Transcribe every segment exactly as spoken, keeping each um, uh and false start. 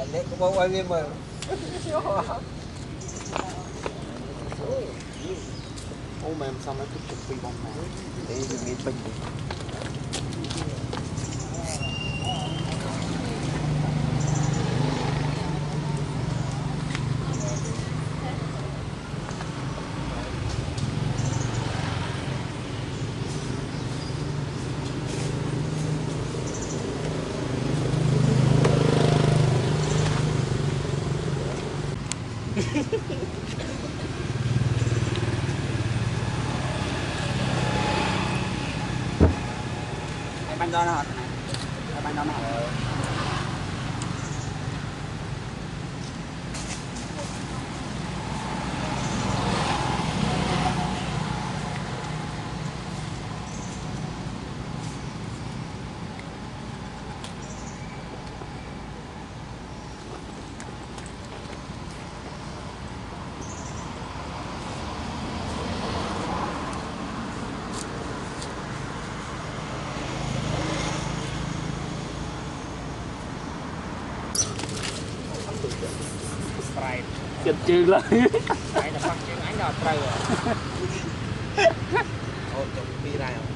Đấy có bao nhiêu mà ô mà em xong nó tiếp tục phi bom này để mình nghe pin bánh đó nó bánh đó nó chật chư lên phải là phát triển ánh đỏ trời rồi ôi chồng đi ra rồi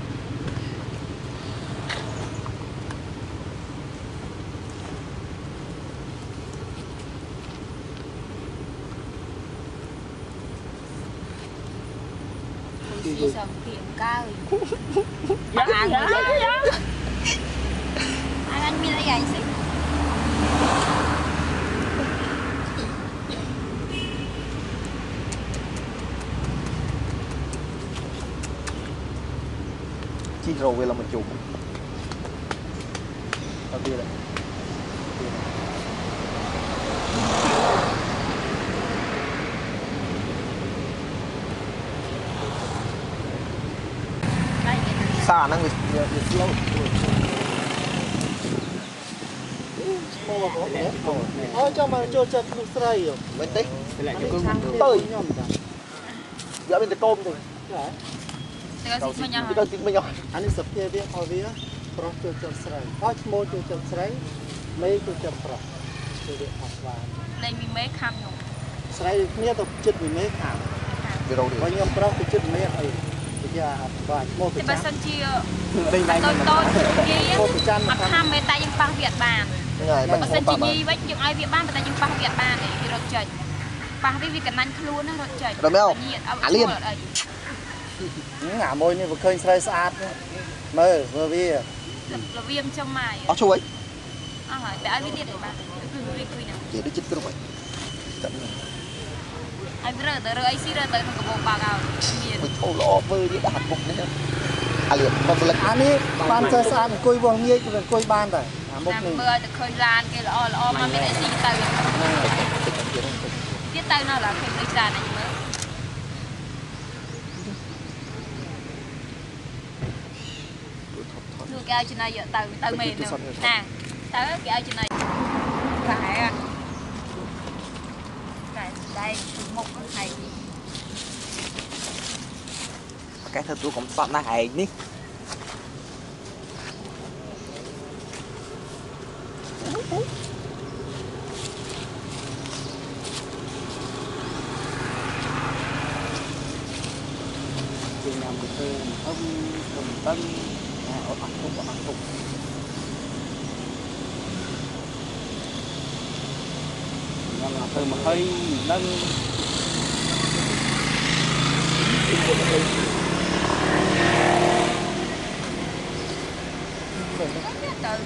Chị sầm kiện cao dạ dạ dạ anh anh biết là gì chi rồi về là mình chụp ở kia đây xa nó người lâu ôi cho mà cho chặt nước sấy rồi bên tí tới giờ bên tay tôm thì Tao xin nhau tao xin nhau anh ấy sập kia biết hỏi biết pro cho chặt sấy ôi mua cho chặt sấy mấy cho chặt pro cho biết học và đây mình mấy khăm nhung sấy kia tập chích mình mấy khám về đâu đi coi nhom pro cái chích mấy ấy bây giờ và mua cái chăn tôi tôi gì học tham về tay những băng Việt bàn mà sân chỉ nhi với những ai Việt ban tại những băng Việt bàn này thì rồi trời băng với việc cần anh luôn nó rồi trời rồi mấy không à liên ngả môi như vừa khơi sấy sát mơ vừa vi là viêm trong mày ở chỗ ấy à hỏi để ai biết để bạn chỉ để chích cái rồi anh rửa tới rồi xí rửa tới một cái bộ bạc ảo mình thâu lọ vơi đi đạt bụng đấy à liền con lực anh ấy ban sấy sát cùi vòng nghe rồi cùi ban rồi một mình mưa được khơi lan kia là là mà mình lại xí tay biết tay nó là khơi khơi lan này mới đưa cái trên này giờ từ từ mềm nè nè tới cái trên này phải phải đây một cái cái thật tôi cũng sọt na hay ní chừng nào một từ ông đồng tân ở bắc phục ở bắc phục nhằm là từ một hơi nâng từ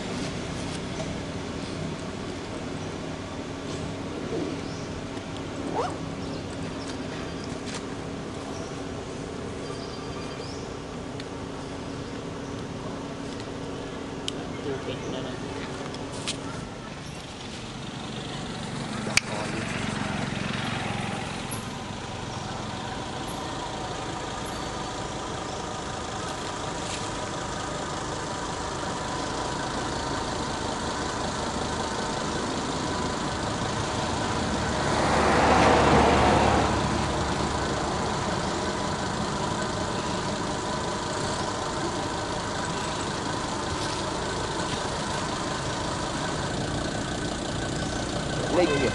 លេងនេះ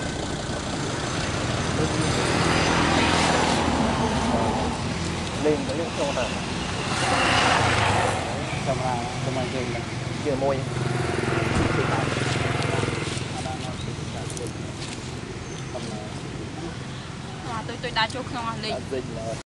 លេងលេងចូលណាចាំឡាចាំមកយើងជាមួយ tôi tôi đã chốt không lên